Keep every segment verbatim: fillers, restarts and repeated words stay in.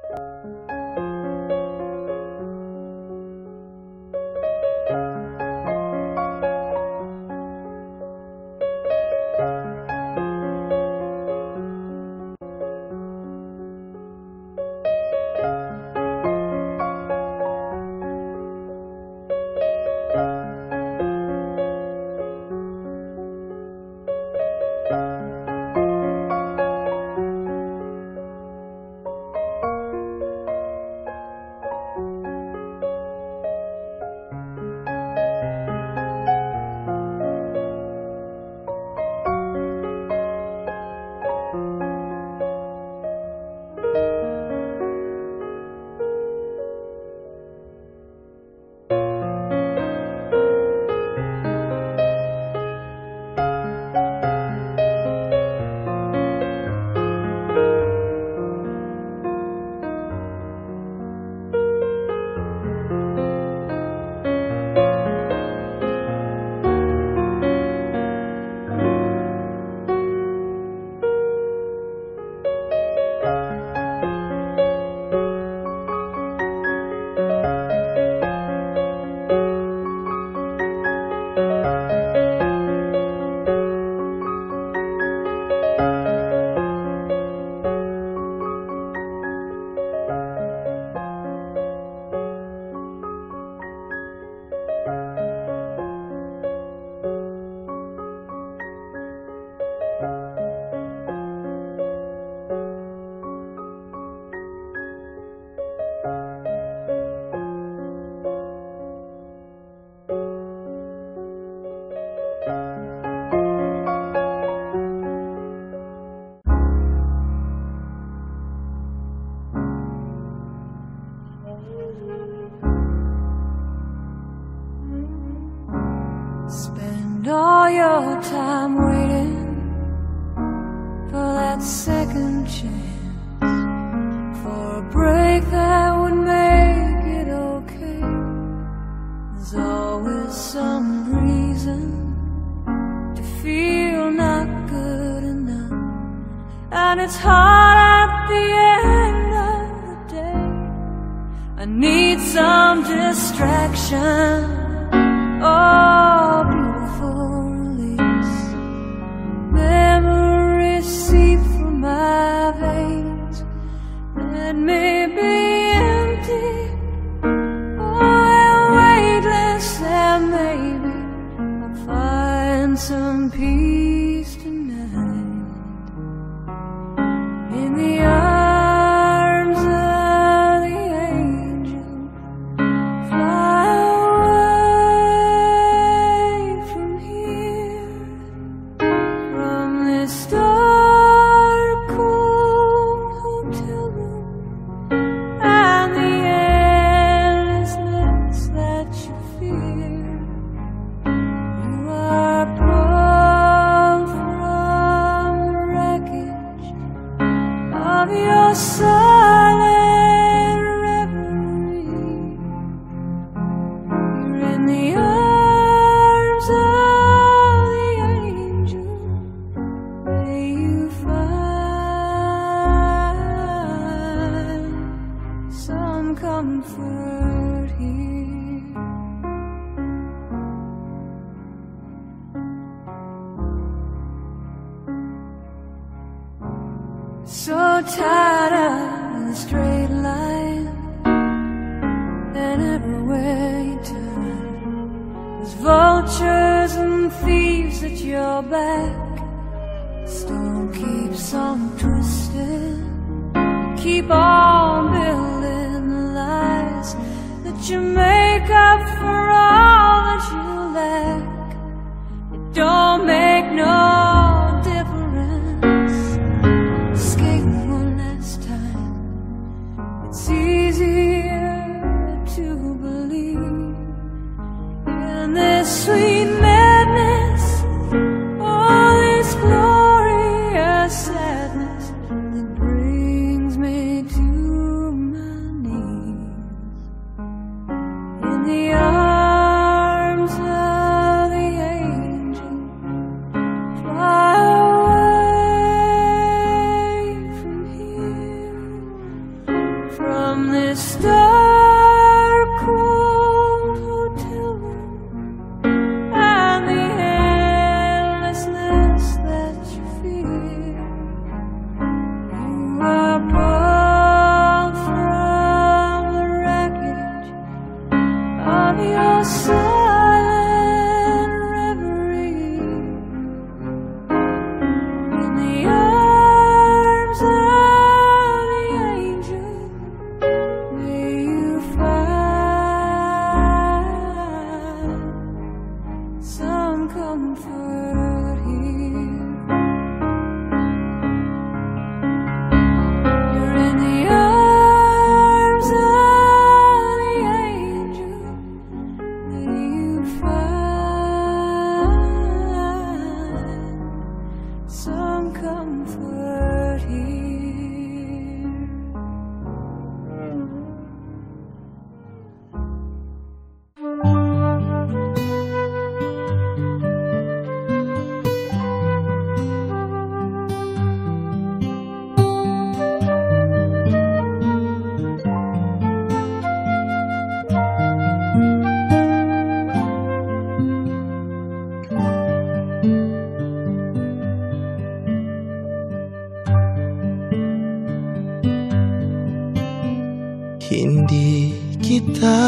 Spend all your time waiting for that second chance, for a break that would make it okay. There's always some reason to feel not good enough, and it's hard at the end of the day. I need some distraction. Oh, beautiful release. Memories seep through my veins. Let me be empty, oh, weightless, and maybe I'll find some peace tonight in the arms of the angel. Fly dark, cold hotel room and the endlessness that you fear. You are prone from the wreckage of your silent reverie. You're in the arms of the angel. May you find some comfort here. So tired of the straight line, and everywhere you turn, there's vultures and thieves at your back. Stone keeps on twisting. Keep on building the lies that you make up for all that you lack. It don't make no difference. Skating one last time. It's easier to believe in this sweet madness, all this glorious sadness that brings me to my knees in the arms of the angel. Fly away from here, comfort here. You're in the arms of the angel that you find some comfort here. Hindi kita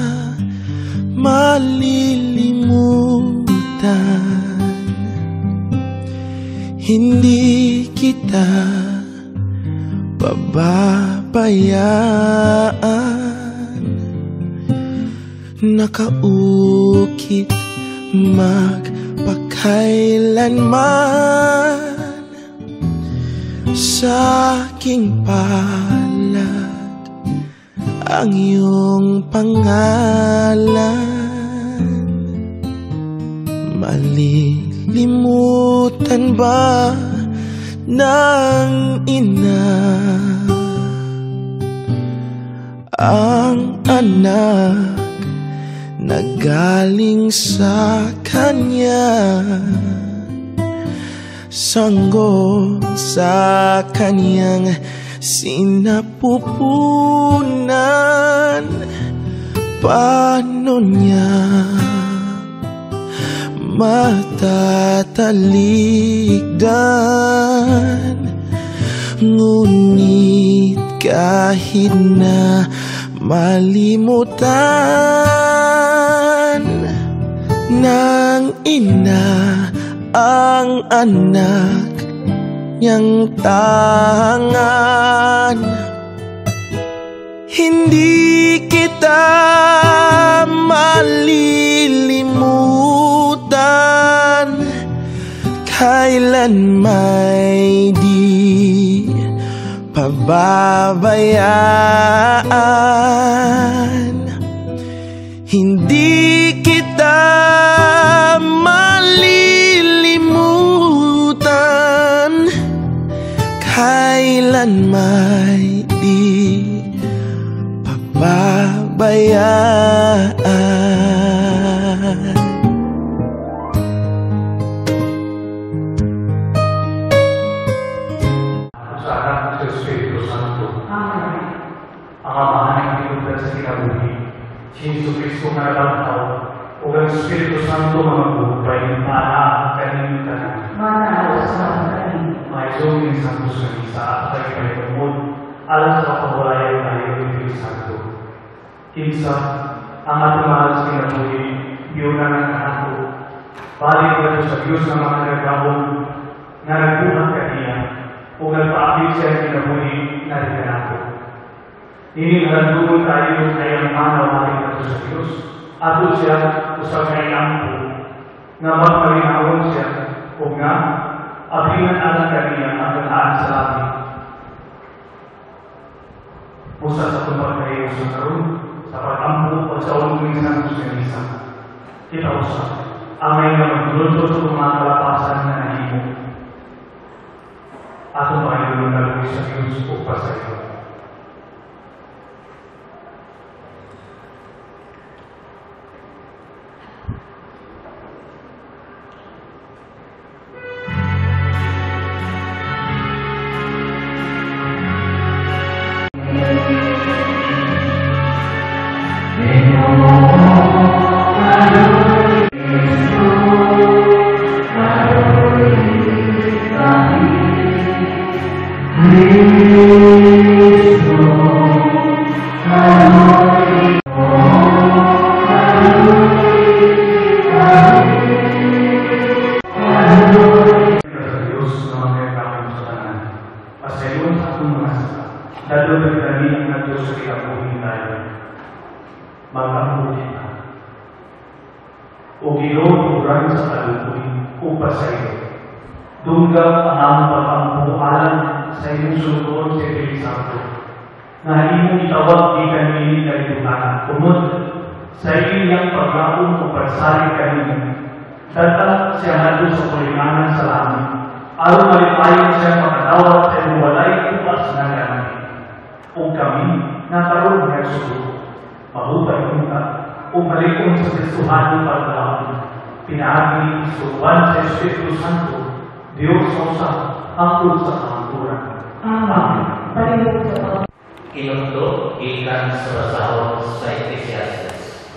malilimutan, hindi kita pababayaan. Nakaukit magpakailanman sa aking palad ang iyong pangalan. Malilimutan ba ng ina ang anak na galing sa kanya, sanggol sa kanyang sinapupunan? Paano niya matatalikdan? Ngunit kahit na malimutan ng ina ang anak niyang tangan, hindi kita malilimutan kailan may di pababayaan. Hindi kita malilimutan kailan may di pababayaan. Sa anak ng Espiritu Santo. Amen. Ang amahan ng pinuntan sa kinabuhi, si Jesu Cristo na naglantaw, o ang Espiritu Santo mga buhay, maana ang kanyang tanan. Manalo sa mga kanin. Maisong Santo sa misa at ay kanilamod, alam sa pagwalayan tayo ng Espiritu Santo. Kinsa, ang ating mahal sa kinabuhi, biyunan ng kanto, balik na sa Diyos ng mga nagkabong, na nagbuhat kaniya, o nagpaapit siya ang kinabuhi na rinanato. Inihalandungan tayo ay ang manawahin nato sa Diyos, ato siya usap kailang po, na magparinawon siya, o nga, abingan alang kaniya ang galaan sa langit. Pusa sa pagpagkayo sa karoon, sa pag-ampo o sa ulong ng Kristiyanisa. Kita usap, ang may na maglulot sa mga kalapasan na nahimo. Atong Panginoon na luwi sa Diyos o pa sa iyo. O Ginoo, kurang sa kalukuhin upa sa iyo. Dunggam ang among pagpampualan sa iyong sulod sa Espiritu Santo, na imong itawag di kanini kalibutan, kumod sa iyong paglaong o pagsalig kanini, data siya nato sa kulinganan sa langit, aron malipayon siya makatawag sa iyong walay upas na gamit. O kami, nakaroon ng sugo, mahupay punta, o malikong sa Kristuhan ng paglaong, pinaagi suwan sa Espiritu Santo, Diyos o sa angkol sa kaangkuran. Amen. Palibot sa Panginoon. Inundo ikan sa basahon sa Ecclesiastes.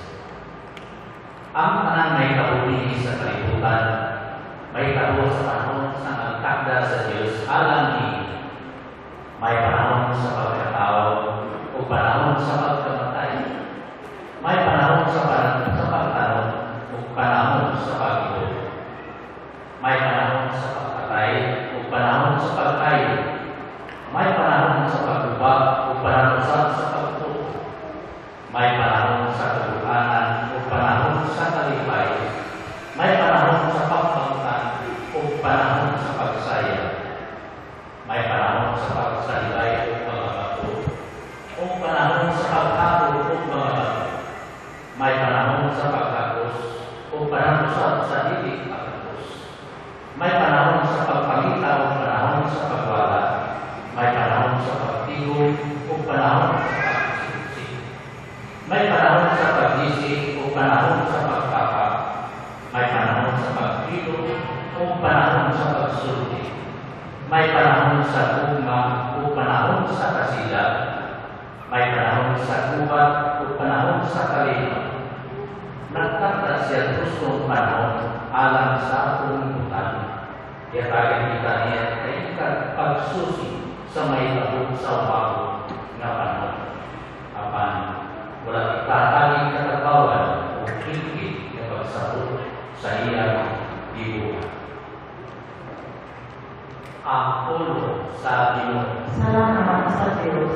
Ang tanan may kabuli sa kalibutan, may tabo sa panahon sa nagtakda sa Diyos alang ni, may panahon sa pagkatao o panahon sa pagkamatay, may panahon sa sa pagtanong o panahon sa pag-ibig, may panahon sa pagpatay o panahon sa pagkain, may panahon sa pagbubag o panahon sa pagtuto, may panahon sa kabuhanan o panahon sa kalipay, may panahon sa pagpangtan o panahon sa pagsaya, may panahon sa pagsalibay o mga bato, o panahon sa paghapo o mga bato, may panahon sa pagkakos o panahon sa sarili pagkakos, may panahon sa pagpalita o panahon sa pagwala, may panahon sa pagtigo o panahon sa pagsiksik, may panahon sa pag-isip o panahon sa pagpapa, may panahon sa pagtilo o panahon sa pagsulti, may panahon sa gugma o panahon sa kasilag, may panahon sa gubat o panahon sa kalima. Nagtakda siya gusto panahon alang sa punibutan. Yatagin kita niya ay pagsusi sa may labot sa umago na panahon. Apan, wala itataging katabawan o higit na pagsabot sa iyang dibuhan. Ang pulo sa Ginoo. Salamat sa Diyos.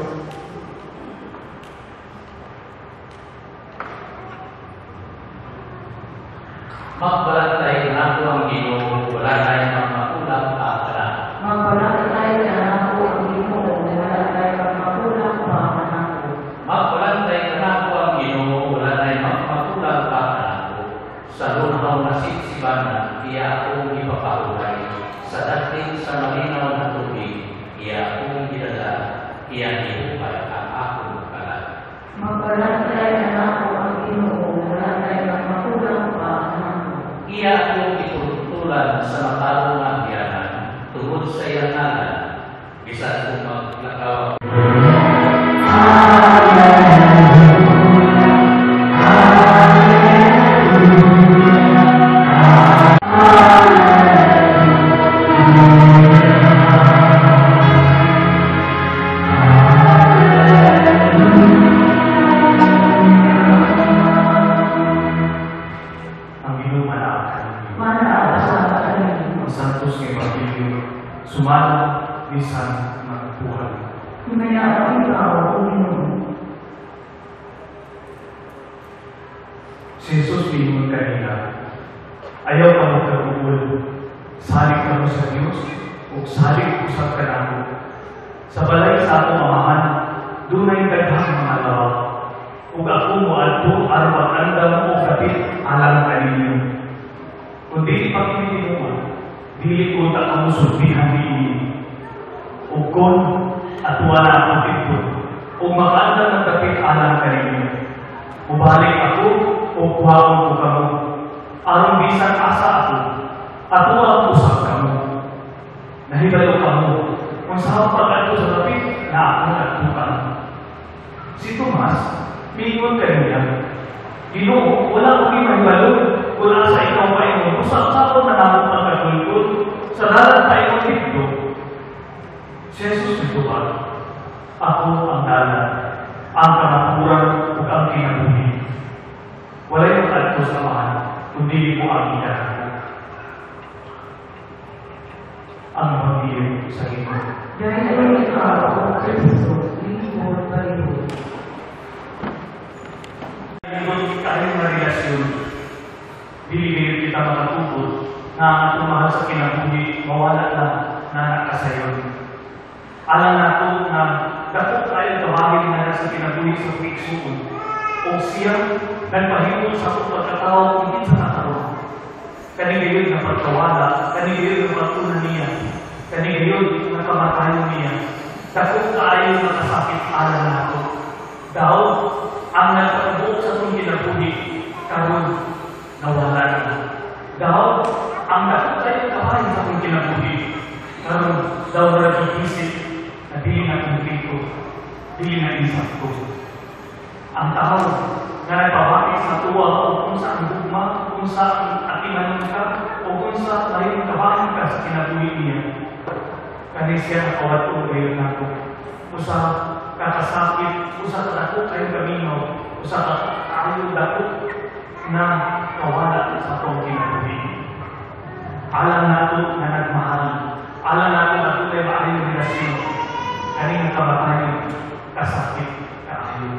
Magbalantay na po ang Ginoo, wala tayong magmakulang paakala. Magbalantay na ako ang Ginoo, wala tayong magmakulang paakala. Magbalantay na po ang Ginoo, wala tayong magmakulang paakala. Sa lunaw na siksiban na, iya akong ipapahulay. Sa dating sa malinaw na tubig, iya akong gidala, iya ihupay ang akong kalat. Magbalantay na ako ang Ginoo, wala tayong magmakulang paakala. Iya akong itutulan sa matarong magyanan, tungod sa iyang ngalan, bisan kung maglakaw. Sumalo, bisan magbuhay. Humayaan ikaw, O Ginoo. Si Jesus mingon kanina, ayaw ka mo kagugol, salig ka mo sa Diyos, o salig usap ka na mo. Sa balay sa akong amahan, dunay daghang mga lawak, ug ako mo adto aron mag-andam o kapit alang kaninyo. Kung di pagpipiliwan, dili ko ta kamo sulbihan niini. Ug kon at wala akong dito, ug makaandam ng kapit alang kaninyo. Mubalik ako o kuhaon ko kamo, aron bisan asa ako, at ang usap kamo. Nahibalo kamo, kung sa pag-ato sa kapit na ako nagtukan. Si Tomas, mingon kaniya, Ginoo, wala akong mahibalo, wala sa ikaw pa ino, usap sa ako na nakong pagkatulkod, sa dalat pa ino dito. Si Jesus nagtubag, ako ang dalat, ang kamapuran o ang kinabuhi. Wala yung kalto sa mahal, kundi mo ang inakako. Ang magdiyo sa Ginoo. Dahil ikaw, O Kristo, lingkod palibot. Lingkod tayong na relasyon, dili kita makatubod na tumahal sa kinabuhi, mawala lang na nakasayon. Alam nato na dapat tayo tawagin na sa kinabuhi sa pagsuon o siya nagpahimol sa pagkatao kung sa nakaroon. Kanigayon na pagkawala, kanigayon na pagtunan niya, kanigayon na kamatayon niya. Dapat tayo nakasakit alam nato. Daw, ang nagpatubok sa itong kinabuhi, karoon, nawala na. Daw, ang dapat tayo kawain sa itong kinabuhi, karoon, daw na nag-iisip na dili na kumplito, dili na insakto. Ang tao na nagpapakit sa tuwa o kung saan gugma, kung saan atimanon ka, o kung saan mayroong kawain ka sa kinabuhi niya, kani siya nakawato ngayon nato. Usa kakasakit, usa kadako kayo kaminaw, usa kayo dako na kawala sa itong kinabuhi. Alam nato na nagmahal, alam nato na ito ay maaring relasyon, kaning kamatayon, kasakit, kaayo.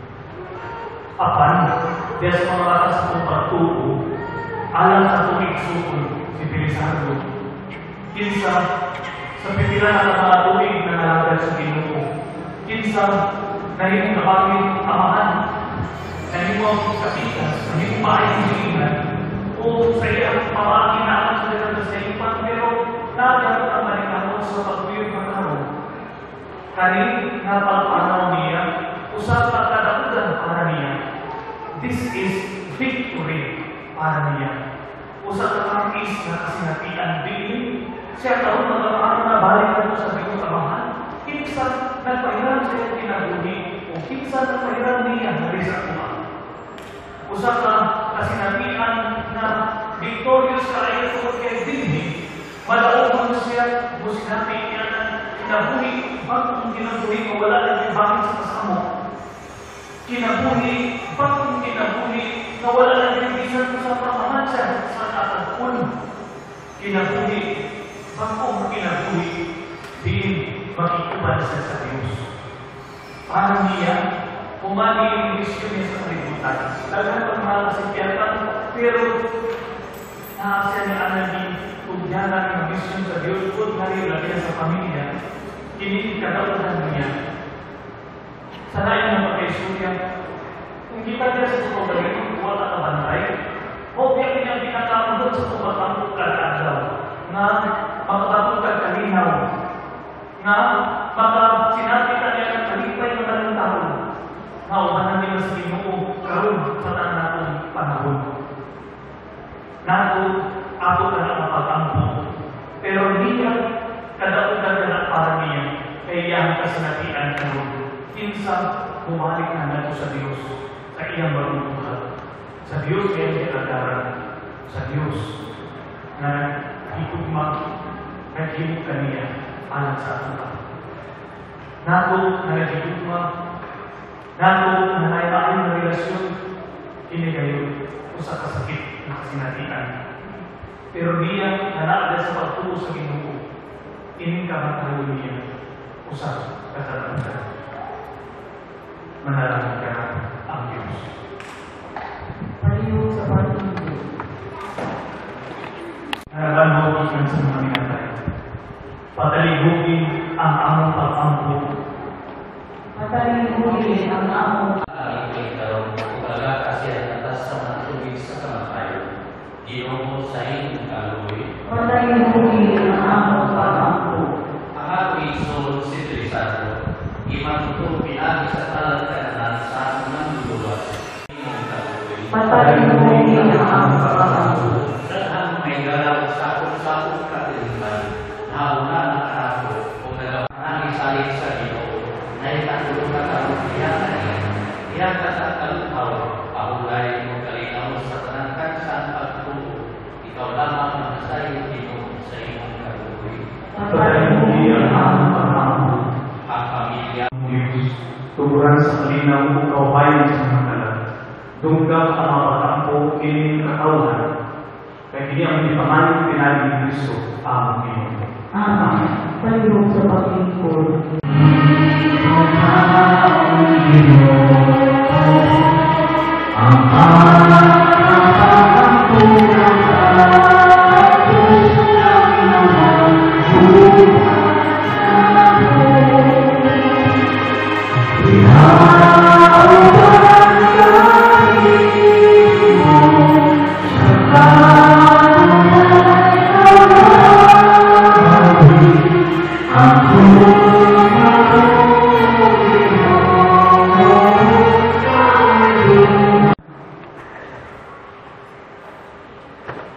Apan, des mga mata sa itong pagtuo, alam sa itong iksukon, si Pilisardo, kinsa sa pipila ng mga tuwing na nalagay sa Ginoo, kinsa na hindi nakapit amahan, na hindi mo kapitas, na hindi maayang hilingan, o sa iyang pamakinaan sa iyang sa ipan, pero nagyang ang manikano sa pagpiyong ng araw. Kanin na pagpanaw niya, usap at kadakudan para niya. This is victory para niya. Usap at kangkis na kasinatian din, siya taon magkakaroon na balik na sa bigong kamahan. Kinsa nagpahiran sa iyong kinabuhi o kinsa nagpahiran niya na risa kuma. Usap na kasinatian na victorious ka ay ito kay dinhi. Malaong mo siya, kung sinabi niya na kinabuhi, bakit kinabuhi o wala lang yung bakit sa kasamo. Kinabuhi, bakit kinabuhi na wala lang yung bisan sa pamahan siya sa katagpun. Kinabuhi, bakit kinabuhi, din makikuban siya sa Diyos. Para niya, umani yung misyon niya sa kalibutan. Talagang pagmahal sa piyatan, pero nakasya niya ang naging tugyanan ng misyon sa Diyos, kung narilagyan sa pamilya, kinikikadautan niya. Sanayin ng pagkaisurya, kung kita niya sa pagkagaling, huwag at abantay, huwag niya niya pinakamunod sa pagkakambot kagadaw, na makakabot kalinaw, na makasinabi ka niya ng kalipay ng talang taon, na umanan nila sa Ginoo karon sa tanang panahon. Nato, ako ka na mapag-ampo, pero niya, kadautan ka na para niya, kaya iyang kasinatian karon. Kinsa, bumalik na nato sa Diyos, sa iyang marunungan. Sa Diyos iyang kinagaran, sa Diyos na higugma, naghimog ka niya, alang sa ato. Nato na naghigugma, nato na nailaan na relasyon, kinigayon o sa kasakit na kasinatian. Pero niya na naada sa pagtuo sa Ginoo, ining kamatayo niya, usap katalaga. Manalangin ka ang Diyos. Tayo sa pag-ibig. Nalalanhokin sa mga minatay. Patalihugin ang among pag-ampo. Patalihugin ang among Alipin daw, upaga kasi ang atas sa mga tubig sa kamatayon. Ginoo sa inyong kaluwi. patalihugin ang among pag-ampo. Ang ako isulod si Trisado, imanuto pinagi sa talang kananan sa unang luluwas. Inyong kaluwi. Patalihugin ang among pag-ampo. Dahan may galaw sa kung-sakong katiliman, nauna na karako o nagawang isalit sa Ginoo, na itatulong ka karong iyakan niya. Iyang katakalutaw, pahulay mo kalinaw sa tanangkan saan pagtuo, ikaw lamang ang sayo Ginoo sa iyong kaluwi. Patalihugin ang among pag-ampo. Ang pamilya Diyos, tuburan sa kalinaw o kawayan sa mga kalat. Dunggam ang mga pag-ampo kining katauhan. Kaya kini ang ipangalit pinali ni Kristo ang Ginoo. Amen. Tayo sa pag-ibig. Ang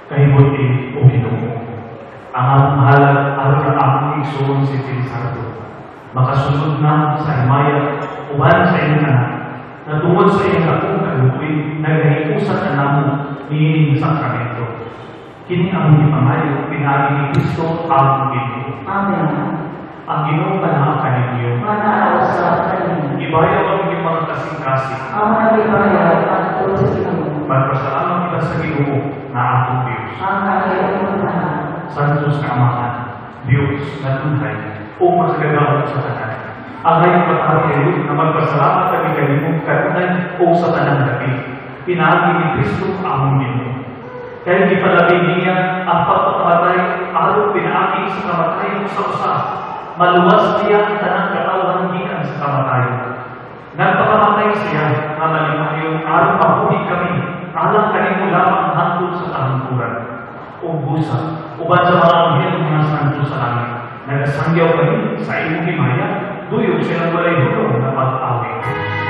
Kahibuti o Ginoo, ang mahalag aron na among igsoon si Pilisardo, makasunod na sa himaya uban sa iyong anak, na tungod sa iyong akong kalutuin, nagahiusan na namo niining sakramento. Kini ang ipangayo, pinagi ni Kristo ang Ginoo. Amen. Ang Ginoo panahon kaninyo, Manaaw sa kanin. ibayaw ang inyong mga kasing-kasing. Ang nagibayaw at tulos sa Ginoo. Magpasalamat kita sa Ginoo na atong Diyos. Ang kailangan. Santos ka Amahan, Diyos na tunay, o makagagawad sa tanan. Ang ngayong pag-ariyo na magpasalamat kami kanimong kanunay o sa tanang gabi. Pinagi ni Kristo ang Ginoo. Kaya ipalabing niya ang pagpapatay araw pinagi sa kamatayan sa usa. Maluwas niya ang tanang katawan gikan sa kamatayan. Nagpakamatay siya na malimayong araw mahuli kami alang kanimo lamang hantod sa kahangkuran. O busa, uban sa mga anghel mga santo sa langit, nagasangyaw kami sa imong himaya, tuyok silang walay hulong na pag-awit.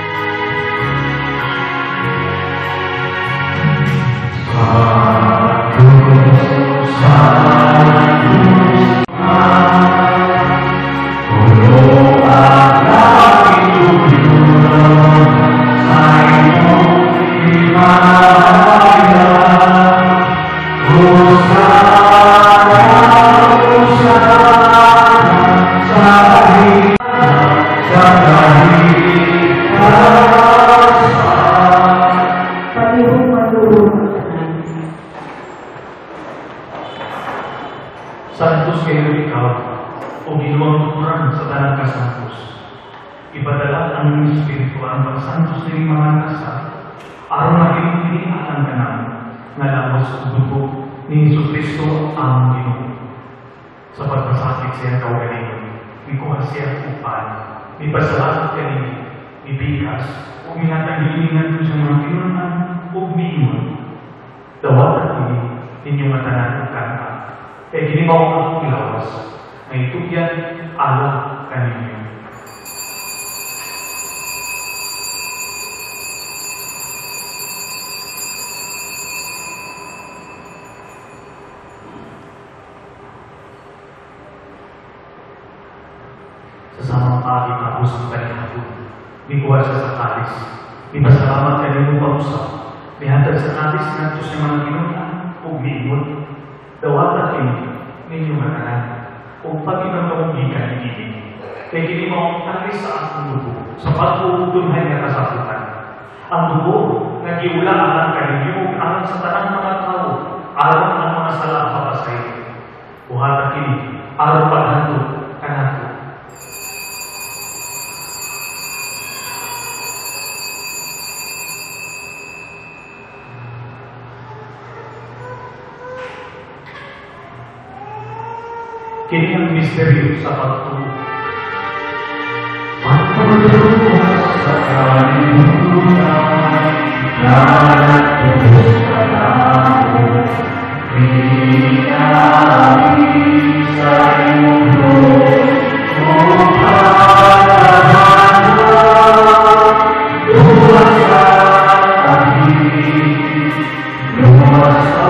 Santos kayo ikaw, o ginuwang tukuran sa tanang kasantos. Ipadala ang Espiritu ang pagsantos ng mga nasa, araw na pinipilihan ka namin, na lawas o dugo ni Hesus Kristo ang Ginoo. Sa pagpasakit siya kau kanino, ikuha siya upan, ipasalamat kanino, ibigas, o minatanggilingan ko sa mga kinunan, o mingon. Dawat at ini, inyong matanan kanta. Kaya gini mo ang ilawas, na itugyan ala kaninyo. Sa samang pagi tapos ang kanihapon, ikuha siya sa kalis, ipasalamat kanino pausap, nihatag sa kalis na ito sa mga kinunan, o mingon. Dawat at ini, ninyo matanan, o pag-ibang kamugikan ini. Kaya hindi mo talis sa akong dugo, sa pag-uudunhay na kasaputan. Ang dugo, nagiula ang kaninyo, alang sa tanang mga tao, alang ang mga sala papasay. Buhat at ini, alang paghandog, kanato. Kini ang misteryo sa pagtuo. Pagtuo sa kalimutan, natutupos ka namin, pinagi sa iyong Diyos, o pagkakana, luwas sa amin, luwas sa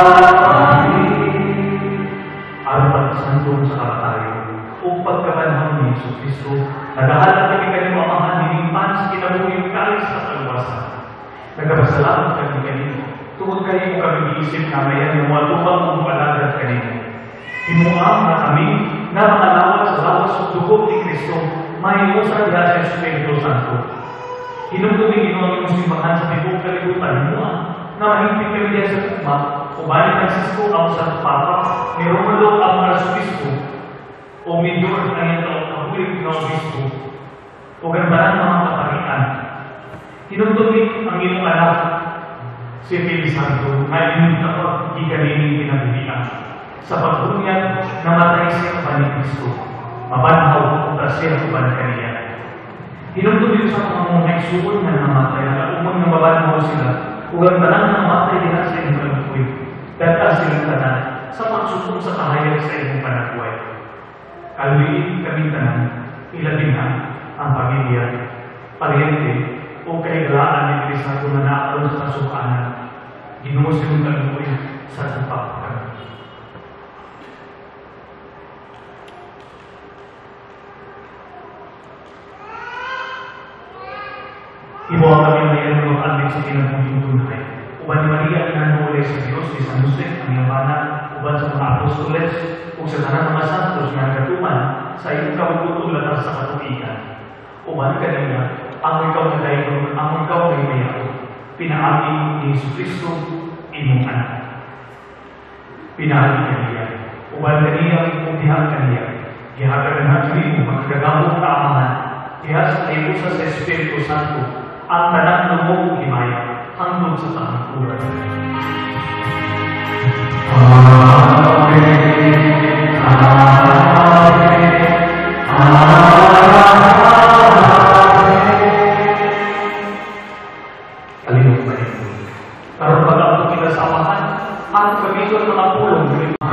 santong sa kapatayo o pagkabanhang ni Hesus Kristo, nagahalang kami kanino amahan nilimpan sa kinabuhi yung kalis sa kaluwasan. Nagpasalamat kami kanino, tungkol kayo kami iisip na mayan yung mga tupang mong alagad kanino. Himuang na kami na makalawat sa lawas o dugo ni Kristo, mahiusan diha sa Espiritu Santo. Hinumduming Ginoo yung simbahan sa tibok kalibutan mo na mahigpit kami diya sa tukma, o balik Francisco ang Santo Papa, ni Romulo ang Arsobispo, o Midor ang iyong kahuling na Obispo, o gambaran mga kaparian. Hinumduming ang iyong anak, si Pilisardo, na inyong kapag ikalining pinagbibian. Sa pagbunyag, namatay siya pa ni Kristo, mabanhaw o siya uban kaniya. Hinumduming sa mga mga nagsuon na namatay, na umon na mabanhaw sila, ugang balang namatay din sa inyong kalukuy. Data silang tanan sa pagsusong sa kahayag sa inyong panagbuhay. Kalwiin kami tanan, ilabing na ang pamilya, paryente, o kahigalaan ni Kristo na naaron sa kasukanan. Ginoo sa iyong kaluoy sa tapak kami. Ibuha kami ngayon ng alit sa pinagputunay. Uban ni Maria, inanulay sa Diyos, ni San Jose, ang yamana, uban sa mga apostoles, o sa tanang mga santos na nagatuman sa iyong kabuto latas sa katuigan. Uban kanina, ang ikaw na dayon, ang ikaw na imayaw, pinaaming ni Jesucristo, imong anak. Pinahali kaniya, uban kanina ang iputihan kaniya, ihagaran na tuwi mo, magkagamong kaamangan, ihas ay usa sa Espiritu Santo, ang tanang ng mong himaya, hanggang sa tangkuran. Amen. Amen. Amen. Kalinong pa rin. Karoon pag ang pagkakasamahan, at pag-ikot ng mga pulong.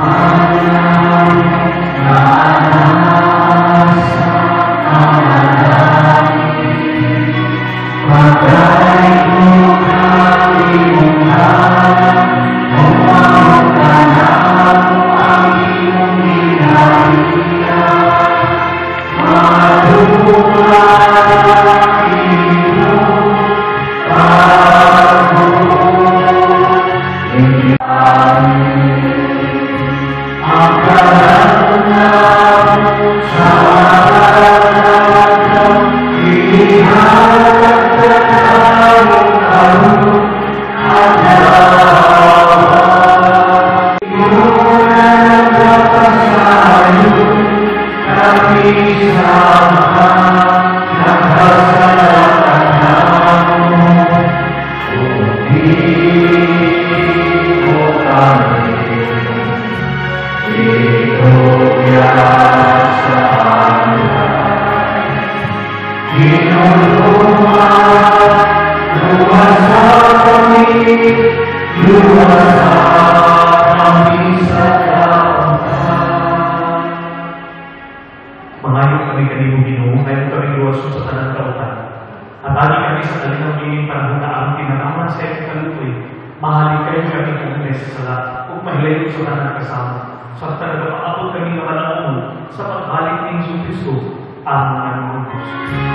Mangayong kami kanimo Ginoo, ngayon kami luwason sa tanang kautan. At ani kami sa kalinaw ngayong panahon na ang tinanaman sa iyong kalutoy, mahalin kayo kami kami sa sala, ug mahilayo sa tanang kasama. Sa tanang kapaabot kami na malaon sa pagbalik ni Jesucristo, ang Panginoon Diyos.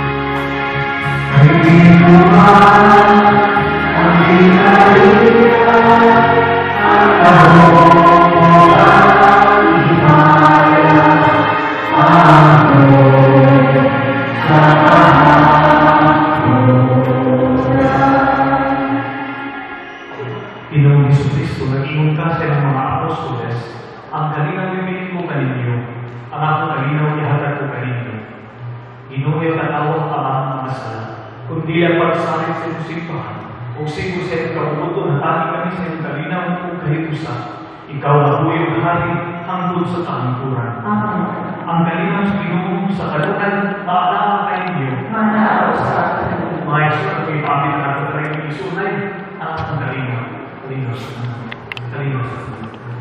Ginoong Jesucristo, nag-ingon ka sa mga apostoles, ang kalinaw yung ko kaninyo, ang ako kalinaw ihatag ko kaninyo. Ginoo yung tatawag ka ang mga sala, kundi ang pagsalit sa simbahan, o sigo sa iyong kabuto na tali kami sa iyong kalinaw kung kahitusa, ikaw na po yung hari hanggang sa tangkuran. Ang kalinaw sa Ginoo sa kalunan, maalaman kaninyo, Maestro, at may pamit na natin tayo ng isunay, ang kalinaw. Kalinaw sa Ginoo. Kalinaw sa Ginoo.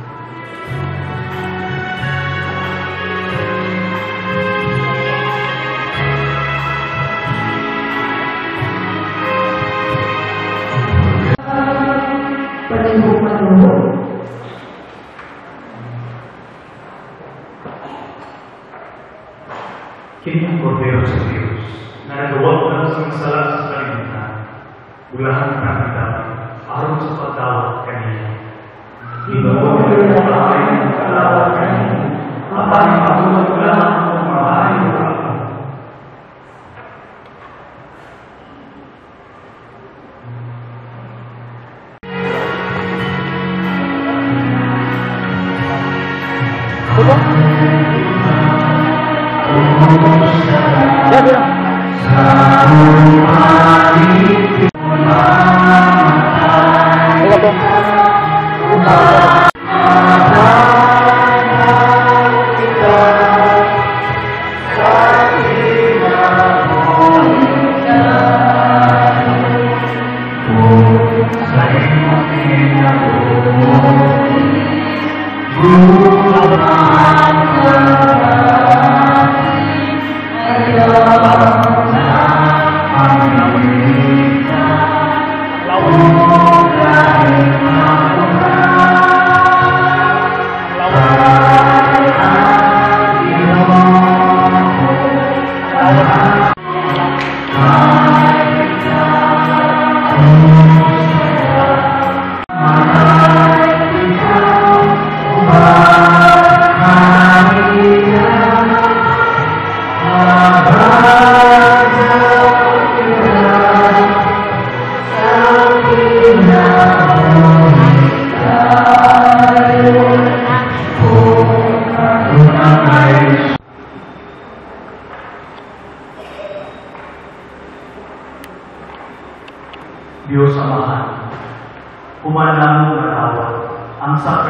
Kini ang Kordero sa Diyos, na nagawag na sa masala sa kalimutan, ulahan ng nakita, aron sa pagtawag kanina. Ginoo yung maaay ng kalawag kanina, mapaling pagulog lang ang maaay ng ako. Lawan.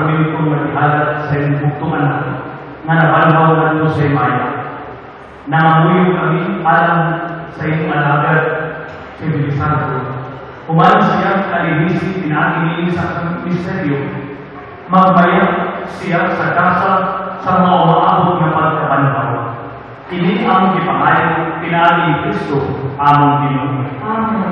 kami itong matihalat sa iyong buktungan nga nabanhaw nato sa imaya. Nangamuyo kami alam sa iyong alagad sa iyong Santo. Human siya kalihisi pinakilin sa misteryo. Magmaya siya sa kasa sa mga umaabot ng pagkabanhaw. Kini ang gipangayo pinali ni Kristo among Ginoo. Amen.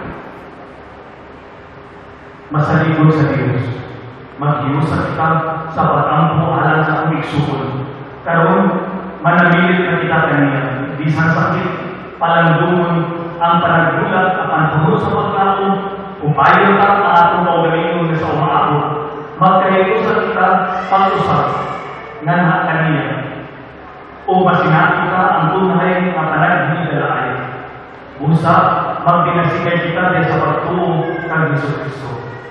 Masaligod sa Dios. Maghiusa kita sa pag-ampo alang sa aming sukol. Karon manamilit na kita kaniya, bisan sakit, palandungon, ang panagbulat at pantungod sa pagkao, upayon ka ang atong kaugalingon na sa umaabot. Magkahito sa kita pag-usap, nga na kaniya. O masinati ka ang tunay na panaghidalaan. Usa, magbinasigay kita dahil sa pagtuo kang Hesus Kristo.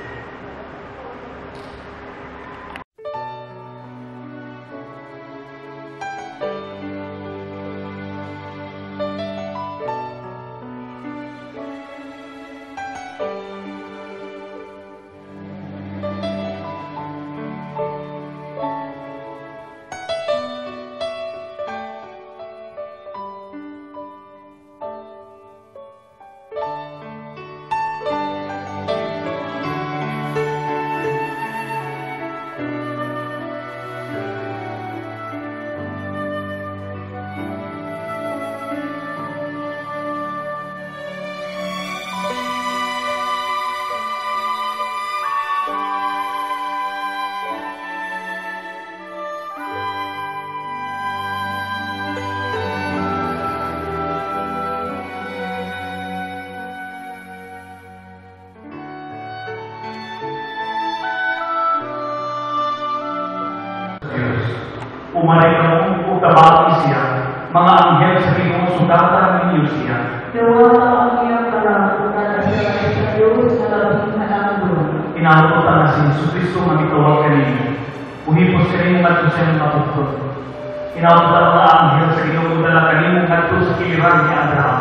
Umaray ka mo, ugabati siya, mga anghel sa Ginoo sugatan ninyo siya. Dawata ang iyang kalabutan sa Diyos sa labing halangdon. Inabutan na si Jesucristo magitawag kanino. Uhipos kanino ngadto siya mapukton. Inabutan ang mga anghel sa Ginoo dala kanino ngadto sa kiliran ni Abraham.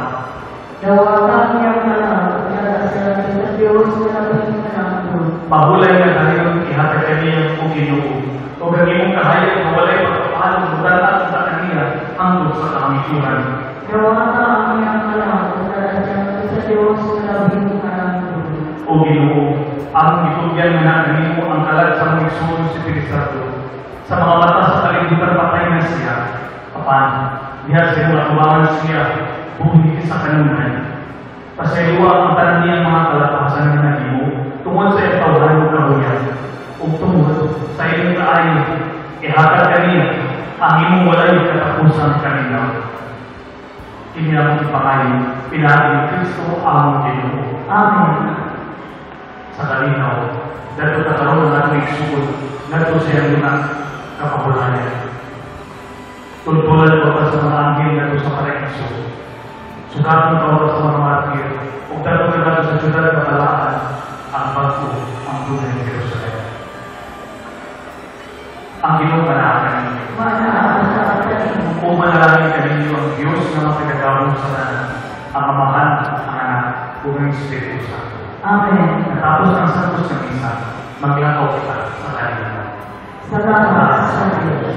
Dawata ang iyang kalabutan sa Diyos sa labing halangdon. Mahulay na kanino ihatag kaniya o Ginoo. O ganimong kahayag na walay pagpapalong mudala sa kaniya hangtod sa kamituran. Dawata ang iyang kalabutan sa Diyos sa labing halangdon. O Ginoo, ang itugyan na kanimo ang kalat sa mga igsoon si Kristo. Sa mga mata sa kalibutan patay na siya. Apan, diha sa mga tubangan siya, buhi sa kanunan. Pasayuwa ang tanan niyang mga kalapasan na nagimo, tungod sa itawahan mo kahuyan. O tungod sa iyong kaayo, ihatag kaniya, ang imong walay katapusan kanina. Kini ang ipangayo, pinagi ni Kristo ang Ginoo. Amen. Sa kalinaw, dato kakaroon na natin iksukod, dato siya muna kapahulayan. Tulpulan ko pa sa mga anghel dato sa paraiso. Sukatong ka sa mga martir, o dato ka dato sa syudad na kalaan, ang bago, ang tunay ng Jerusalem. Ang Ginoo manaakan ninyo. Manaakan ninyo. O manalangin kaninyo ang Diyos na mapinagawang sa tanan, ang Amahan, ang Anak, o ang Espiritu Santo. Amen. Natapos ang santos ng isa, maglakaw kita sa kalimutan. Salamat sa Diyos.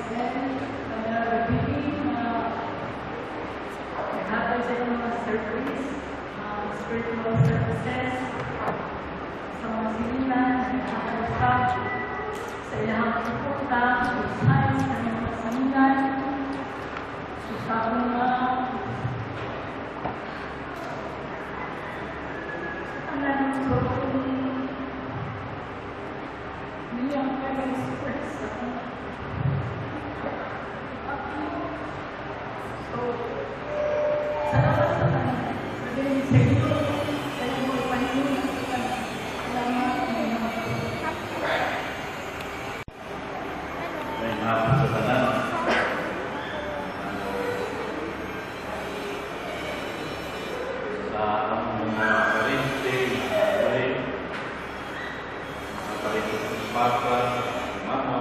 President, Manila Review, naghatag sa inyong mga service, uh, spiritual services, sa mga sinilan, naghatag sa sa ilahang pupunta, sa science, sa mga sinilan, sa mga ang namin ko niyang pag-express sa mga so salamat sa kanya magaling sa iyo sa iyong paningin salamat May hapon sa tanan. Sa among mga karinte, mga karin, mga karinte sa papa, sa mama,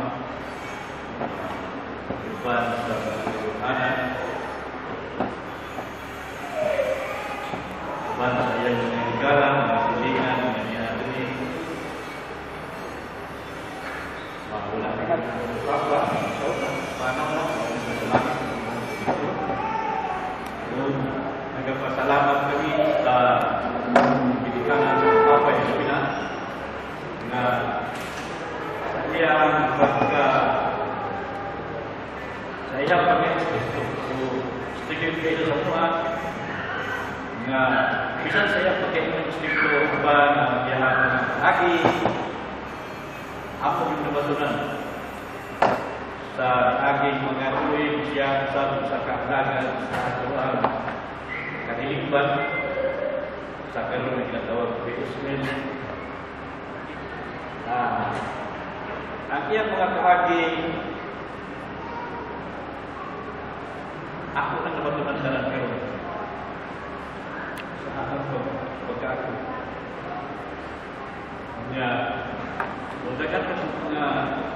iban sa kalibutan, iban sa iyang mga negara, mga silingan, mga niyatin, mga wala ka ng papa, paano mo, salamat. Nagpasalamat kami sa binigyan ng Papa Espina na sa iyang pagka sa iyang pag-expreso. So, stigil kayo sa mga na bisan sa iyang pag-expreso ba na biyahan ng lagi ako yung nabatunan sa aking mga tuwing siya sa sa kaalagan sa atuan kaniligban sa karoon na ginatawag Beusmil. Ah, ang iyang mga kaagi ako nang nabatunan sa lang karoon sa akong pagkaako niya udagan ko sa mga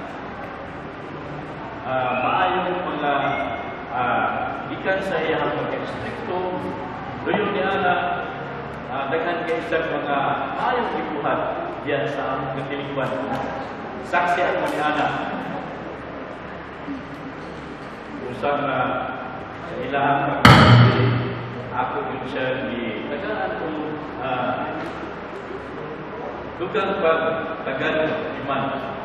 uh, maayong mga uh, ikan sa iyang pag-extracto doon niya na uh, daghan kayo sa mga maayong ibuhat diyan sa among katilingban. Saksi ang mga anak usang na sa ilang pag-extracto ako yun siya ni tagaan kong uh, dugang pag-tagan iman.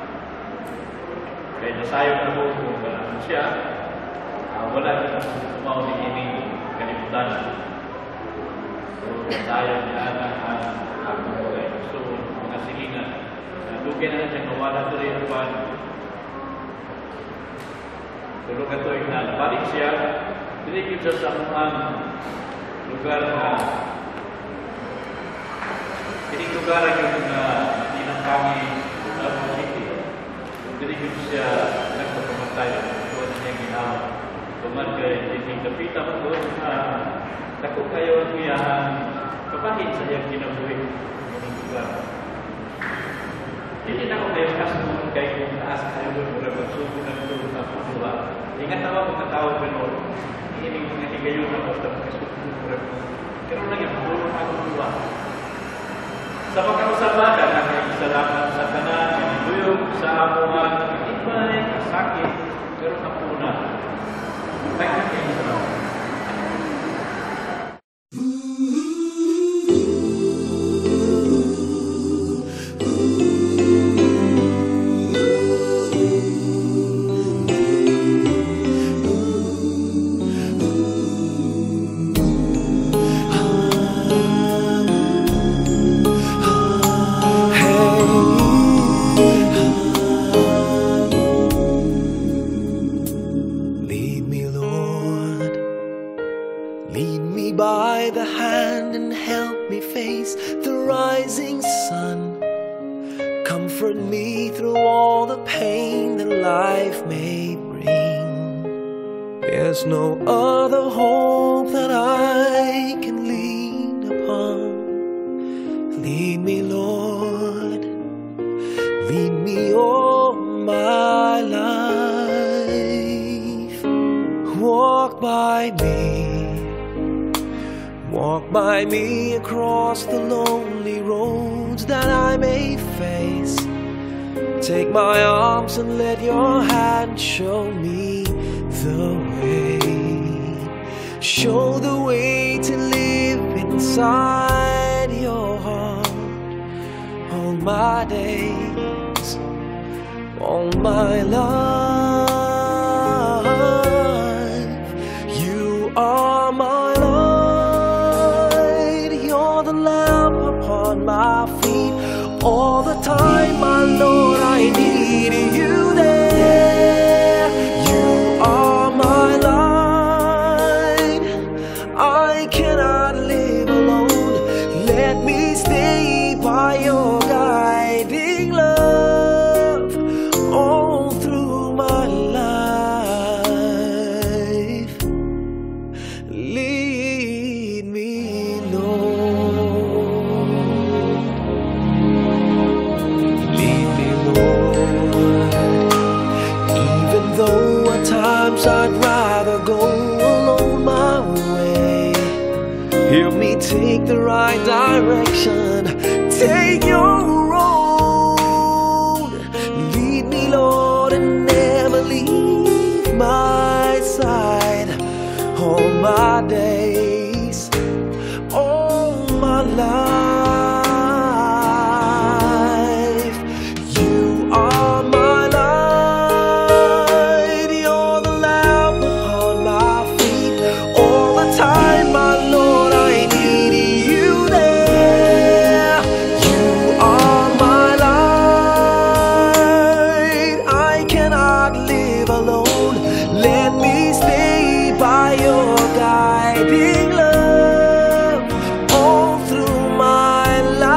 Kaya nasayo na po kung uh, siya, uh, wala na sumaw ni ining kalimutan. So, nasayo niya na ang akong mga gusto, mga silingan. Lugay na siya, nawala ito rin ang tulog ito yung nabalik siya. Dinigit siya sa mga lugar na Ini lugar yung na tinang kami Labuan City. Dirigit siya nagpapamatay. Ito na niya ginawa. Tuman kay Titing Kapita po doon na tako kayo ang iyahan kapahin sa iyang kinabuhi ng lugar. Hindi na ko kayo kasunod kayo kung taas kayo doon mula magsubo ng tulog na pagduwa. Ingat naman kung katawag ka noon. Hindi mga higayon na basta magkasubo mula pero lagi pagduwa ang pagduwa. Sa pagkakasabadan na kayo salamat sa tanan, iniduyog sa amuhan, ibay, kasakit, pero kapuna. Thank you kayo salamat. There's no other hope that I can lean upon. Lead me, Lord, lead me all my life. Walk by me, walk by me across the lonely roads that I may face, Take my arms and let your hand show me the way. Show the way to live inside your heart. All my days, all my life, you are my light. You're the lamp upon my feet. All the time, my Lord, I need you there. You are my light. I cannot live alone. Let me stay by your guiding love all through my life. Lead me, Lord. Lead me, Lord. Even though at times I'd rather go alone my way, help me take the right direction. Take your road. Lead me, Lord, and never leave my side. All my days, all my life, you are my light. You're the lamp upon my feet. All the time, my Lord, I need you there. You are my light. I cannot live alone. Let me stay by your guiding love all through my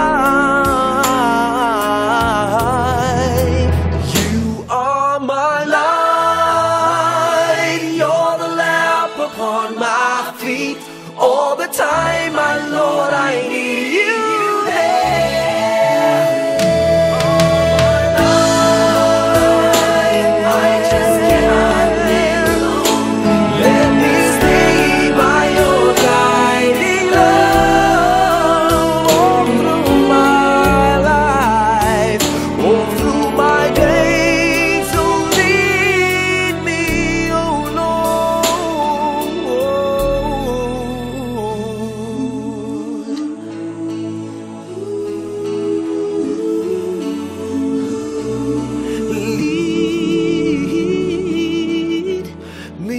life. You are my light. You're the lamp upon my feet. All the time, my Lord, I need you there. I just cannot live alone. Let me stay by your guiding love all through my life, all through my days. So lead me, oh Lord. Lead me.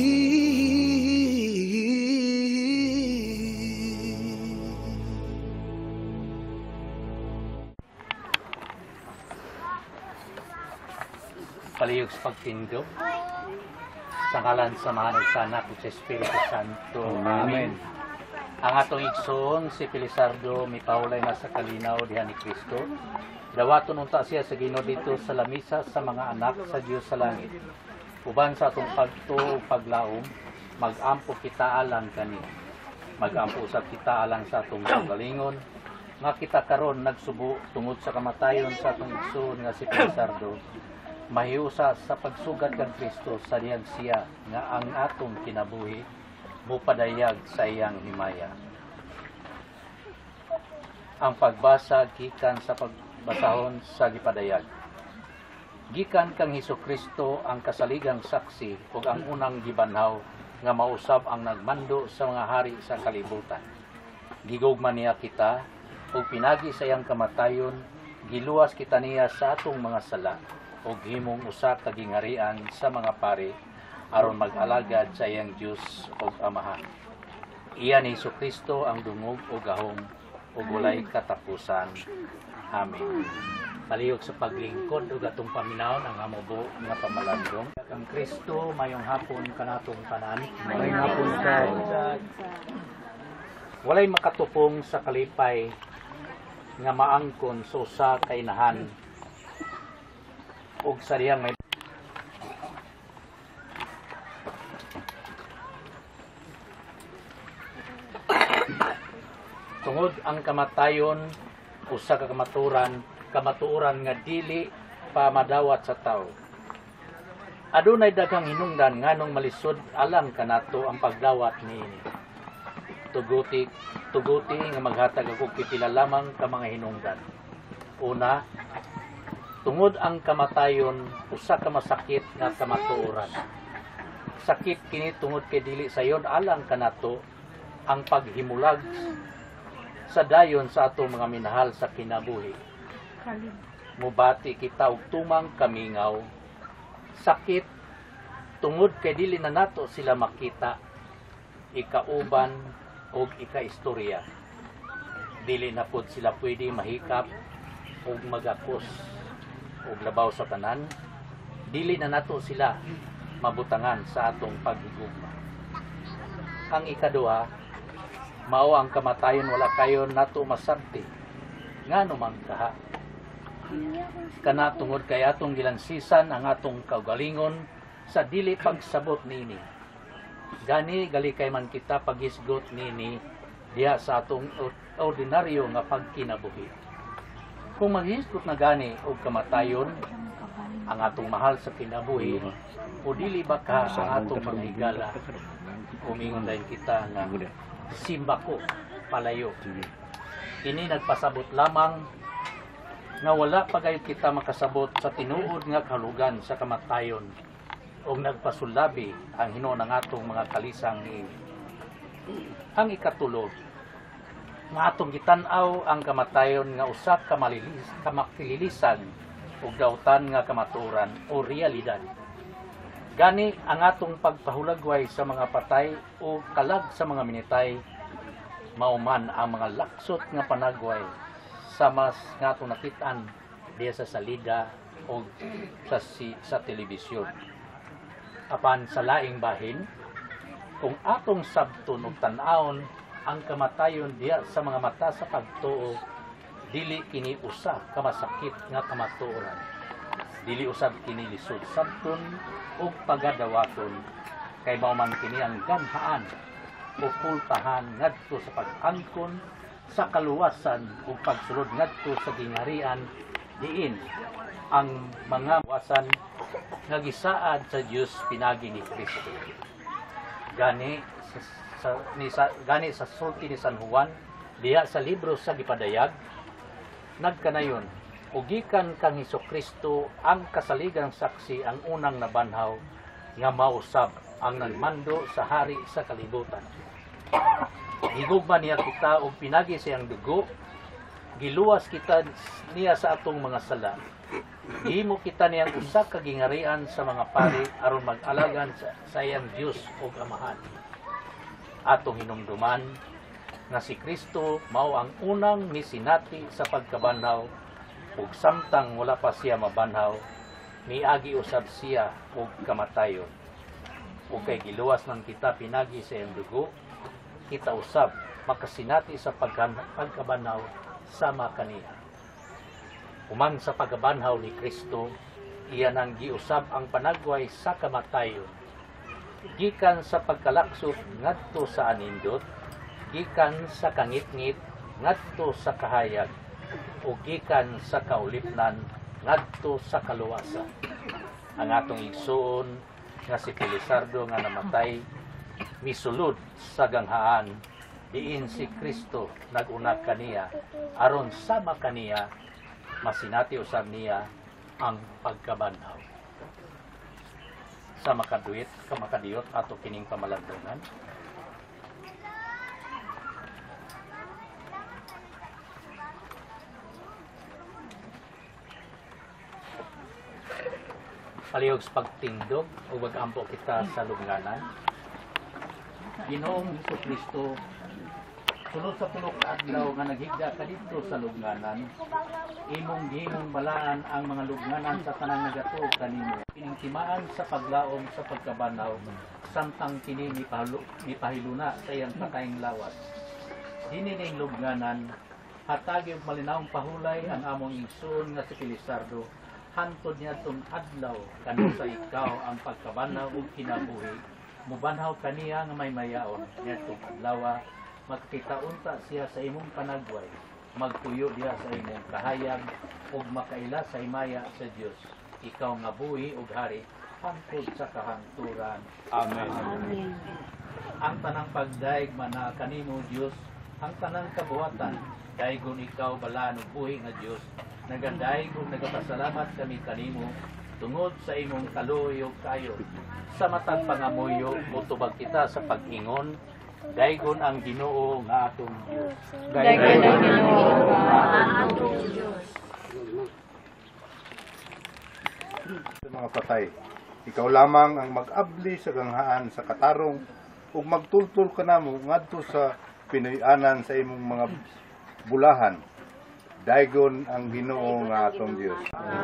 Palihog sa pagtindog sa ngalan sa mga nagsanak sa Espiritu Santo. Amen. Ang atong igsoon si Pilisardo mipahulay na sa kalinaw diha ni Kristo. Dawaton unta siya sa Ginoo dito sa lamisa sa mga anak sa Dios sa langit. Uban sa atong pagtuo ug paglaom, mag-ampo kita alang kani. Mag-ampo usab kita alang sa atong kagalingon nga kita karon nagsubo tungod sa kamatayon sa atong igsoon nga si Pilisardo. Mahiusa sa pagsugat kang Kristo sa diyang siya nga ang atong kinabuhi mupadayag sa iyang himaya. Ang pagbasa gikan sa pagbasahon sa gipadayag. Gikan kang Hesukristo ang kasaligang saksi ug ang unang gibanhaw nga mausab ang nagmando sa mga hari sa kalibutan. Gigugma niya kita ug pinagi sa iyang kamatayon, giluwas kita niya sa atong mga sala ug himong usa ka gingharian sa mga pari aron mag-alagad sa iyang Dios ug Amahan. Iyan ni Hesukristo ang dungog ug gahom ug walay katapusan. Amen. Palihog sa paglingkod ug atong paminawon ang amubo nga pamalandong. Ang Kristo mayong hapon kanatong tanan. Mayong hapon kay. Walay makatupong sa kalipay nga maangkon sa usa ka inahan ug sa diyang may tungod ang kamatayon usa ka kamaturan kamatuoran nga dili pa madawat sa tao. Adunay daghang hinungdan nganong malisod alang kanato ang pagdawat niini. Tuguti tuguti nga maghatag ako pipila lamang ka mga hinungdan. Una, Tungod ang kamatayon usa ka masakit nga kamatuoran. Sakit kini tungod kay dili sayon alang kanato ang paghimulag sa dayon sa atong mga minahal sa kinabuhi. Mubati kita og tumang kamingaw. Sakit tungod kay dili na nato sila makita, ikauban og ikaistorya. Dili na pod sila pwede mahikap og magakos og labaw sa tanan. Dili na nato sila mabutangan sa atong paghigugma. Ang ikaduha, mao ang kamatayon wala kayo nato masabti ngano man kaha. Kana tungod kay atong gilansisan ang atong kaugalingon sa dili pagsabot niini. Gani gali kay man kita paghisgot niini diha sa atong ordinaryo nga pagkinabuhi. Kung maghisgot na gani og kamatayon ang atong mahal sa kinabuhi, o dili ba ka ang atong mga higala, umingon dahil kita nga simba ko palayo. Ini nagpasabot lamang nga wala pa kayo kita makasabot sa tinuod nga kalugan sa kamatayon o nagpasulabi ang hinuon ng atong mga kalisang niini. Ang ikatulo, nga atong gitan-aw ang kamatayon nga usa ka malilis, kamakililisan o dautan nga kamaturan o realidad. Gani ang atong pagpahulagway sa mga patay o kalag sa mga minitay, mauman ang mga laksot nga panagway sa mas nga atong nakitaan diya sa salida o sa, si, sa telebisyon. Apan sa laing bahin, kung atong sabton o tan-aon ang kamatayon diya sa mga mata sa pagtuo, dili kini usa ka masakit nga kamatuoran. Dili usab kini lisod sabton ug pagadawaton, kay mao man kini ang ganhaan o pultahan ngadto sa pag-angkon sa kaluwasan ug pagsulod ngadto sa gingharian diin ang mga wasan nga gisaad sa Dios pinagi ni Kristo. Gani sa, sa, ni, sa gani sa sulti ni San Juan diha sa libro sa gipadayag, nagkanayon ug gikan kang Hesukristo ang kasaligang saksi ang unang nabanhaw nga mausab ang nagmando sa hari sa kalibutan. Gigugma niya kita og pinagi siyang dugo, giluwas kita niya sa atong mga sala. Gihimo kita niyang usa ka gingarian sa mga pari aron mag-alagan sa, sa iyang Dios ug Amahan. Atong hinumduman nga si Kristo mao ang unang misinati sa pagkabanhaw ug samtang wala pa siya mabanhaw, miagi usab siya og kamatayon. Ug kay giluwas man kita pinagi sa iyang dugo, kita usab makasinati sa pagkabanhaw sama kaniya. Human sa pagkabanhaw ni Kristo, iya nang giusab ang panagway sa kamatayon. Gikan sa pagkalaksot ngadto sa anindot, gikan sa kangit-ngit ngadto sa kahayag, o gikan sa kaulipnan ngadto sa kaluwasan. Ang atong igsuon nga si Pilisardo nga namatay, misulod sa ganghaan, diin si Kristo nag-una kaniya, aron sama kaniya, masinati usab niya ang pagkabanhaw. Sa makaduit, kamakadiyot ato kining pamalandungan. Palihog sa pagtindog o mag-ampo kita sa lubnganan. Ginoong Hesukristo, sunod sa pulok na adlaw nga naghigda ka dito sa lubnganan, imong gihimong balaan ang mga lubnganan sa tanang nagato kanimo. Piningtimaan sa paglaom sa pagkabanaw, samtang kini mipahiluna sa iyang patayng lawas. Dinining lubnganan, hatagi og malinawong pahulay ang among igsoon nga si Pilisardo, hantod niya itong adlaw kanu sa ikaw ang pagkabanaw ug kinabuhi. Mubanhaw kaniya nga may mayaon niya itong adlaw, makakita unta siya sa imong panagway, magpuyo diha sa imong kahayag ug makaila sa himaya sa Dios, ikaw nga buhi ug hari hangtod sa kahangturan. Amen. Amen. Ang tanang pagdaig man na kanimo Dios, ang tanang kabuhatan daygon ikaw balaan ug buhi nga Dios, Naganday kung nagapasalamat kami kanimo tungod sa imong kaluoy ug kayo. Sa matag pangamuyo mutubag kita sa pag-ingon, daygon ang Ginoo nga atong Dios. Daygon ang Ginoo nga atong Dios. Sa mga patay, ikaw lamang ang mag-abli sa ganghaan sa katarong ug magtultol ka namo ngadto sa pinuy-anan sa imong mga bulahan. Daygon ang Ginoo nga atong Dios.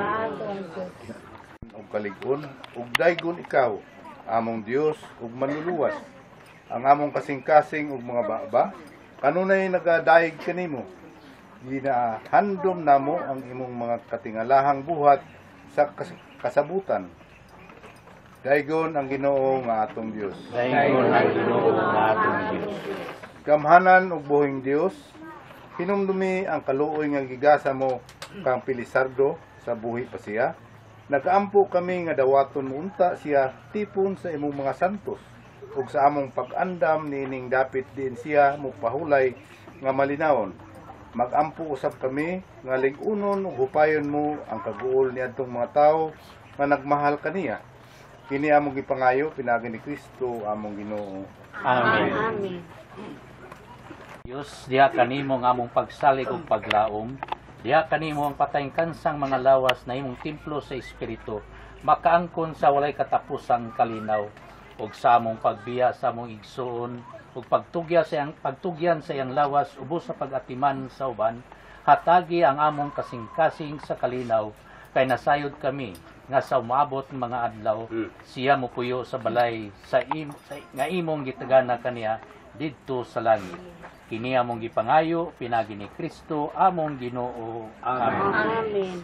Ug kalig-on ug daygon ikaw among Dios ug manluluwas. Ang among kasing-kasing ug mga baba kanunay nagadayeg kanimo. Ginahandom namo ang imong mga katingalahang buhat sa kas- kasabutan. Daygon ang Ginoo nga atong Dios. Daygon ang Ginoo nga atong Dios. Gamhanan ug buhing Dios, hinumdumi ang kaluoy nga gigasa mo kang Pilisardo sa buhi pa siya. Nagaampo kami nga dawaton mo unta siya tipon sa imong mga santos ug sa among pag-andam niining dapit din siya mo pahulay nga malinawon. Magampo usab kami nga lig-unon ug hupayon mo ang kaguol niadtong mga tawo nga nagmahal kaniya. Kini among gipangayo pinagi ni Kristo among Ginoo. Amen. Amen. Diyos, diha kanimo nga among pagsalig ug paglaom, diha kanimo ang patayng kansang mga lawas na imong templo sa Espiritu, makaangkon sa walay katapusang kalinaw, ug sa among pagbiya sa among igsoon, ug pagtugya sa iyang pagtugyan sa iyang lawas ubos sa pag-atiman sa uban, hatagi ang among kasing-kasing sa kalinaw, kay nasayod kami nga sa umabot mga adlaw, siya mopuyo sa balay sa, im, sa nga imong gitagana kaniya didto sa langit. Kini among gipangayo pinagi ni Kristo among Ginoo. Amen. Amen.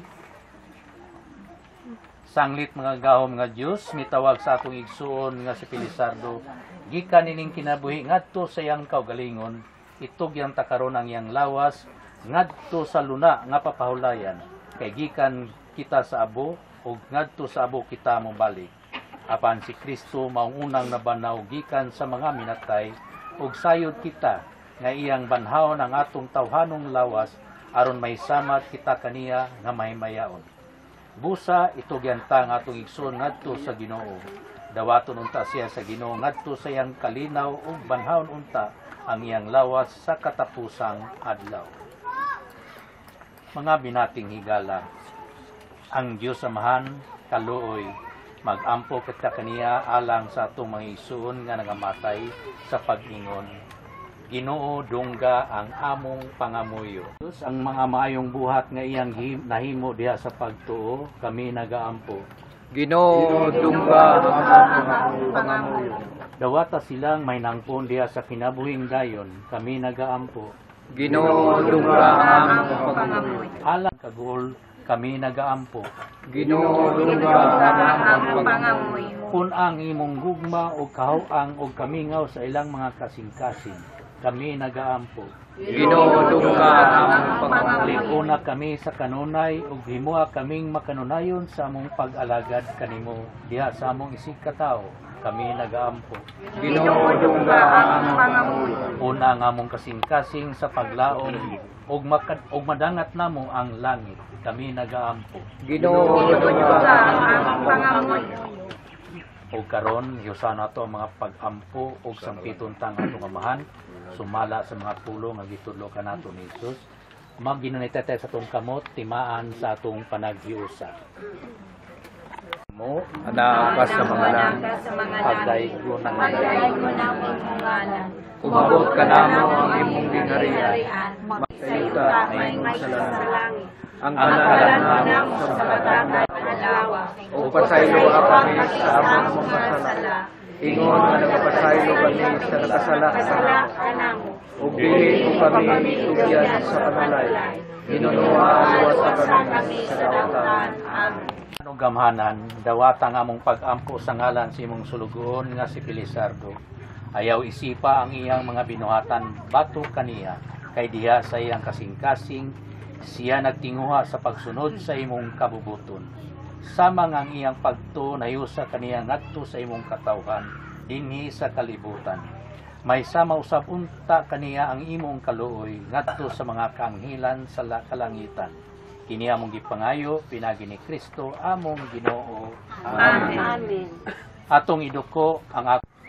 Sanglit mga gahom nga Dios, mitawag sa atong igsuon nga si Pilisardo, gikan nining kinabuhi ngadto sa iyang kaugalingon, itugyang takaron ang iyang lawas ngadto sa luna nga papahulayan, kay gikan kita sa abo ug ngadto sa abo kita mobalik. Apan si Kristo maungunang nabanaw gikan sa mga minatay ug sayod kita nga iyang banhawon ang atong tawhanong lawas aron may samat kita kaniya nga mahimayaon. Busa itugyan ta nga atong igsoon ngadto sa Ginoo. Dawaton unta siya sa Ginoo ngadto sa iyang kalinaw ug banhawon unta ang iyang lawas sa katapusang adlaw. Mga binating higala, ang Dios Amahan kaluoy magampo kita kaniya alang sa atong mga igsoon nga nagamatay sa pag-ingon. Ginoo dungga ang among pangamuyo. Diyos, ang mga maayong buhat nga iyang him, nahimo diha sa pagtuo, kami nagaampo. Ginoo dungga ang among pangamuyo. Dawata silang may nangpon diha sa kinabuhing dayon, kami nagaampo. Ginoo dungga ang among pangamuyo. Alang kagul, kami nagaampo. Ginoo dungga ang among pangamuyo. Kung ang imong gugma o kahuang o kamingaw sa ilang mga kasing-kasing, kami nagaampo. Ginoo dungga ang among pangamuyo. Liguna kami sa kanunay ug himuha kaming makanunayon sa among pag-alagad kanimo diha sa among isig katao, kami nagaampo. Ginoo dungga ang among pangamuyo. Una nga among kasing-kasing sa paglaom ug makad ug madangat namo ang langit, kami nagaampo. Ginoo dungga ang among pangamuyo. O karon yusan nato ang mga pag-ampo ug sampiton tang atong amahan, sumala sa mga pulo nga gitudlo kanato ni Hesus. Magginunita tayo sa atong kamot, timaan sa atong panaghiusa. Mo Anakas sa mga lang. pagdaygo ng Umabot ka namo ang imong gingharian. Magsalita ay imong salamat. Ang kanalan namo sa katagay o pasaylo kami sa among mga sala. Ingon nga nagpasaylo kami sa nakasala kanamo. Ug dili mo kami tugyan sa kanalay. Ginunuha luwas kami sa dawatan. Amen. Ano gamhanan, dawata nga among pag-ampo sa ngalan sa imong sulugoon nga si Pilisardo. Ayaw isipa ang iyang mga binuhatan bato kaniya, kay diha sa iyang kasing-kasing, siya nagtinguha sa pagsunod sa imong kabubuton. Sama nga ang iyang pagto nayusa kaniya ngadto sa imong katawhan, dinhi sa kalibutan. May sama usab unta kaniya ang imong kaluoy ngadto sa mga kaanghilan sa kalangitan. Kini among gipangayo pinagi ni Kristo among Ginoo. Amen. Atong iduko ang at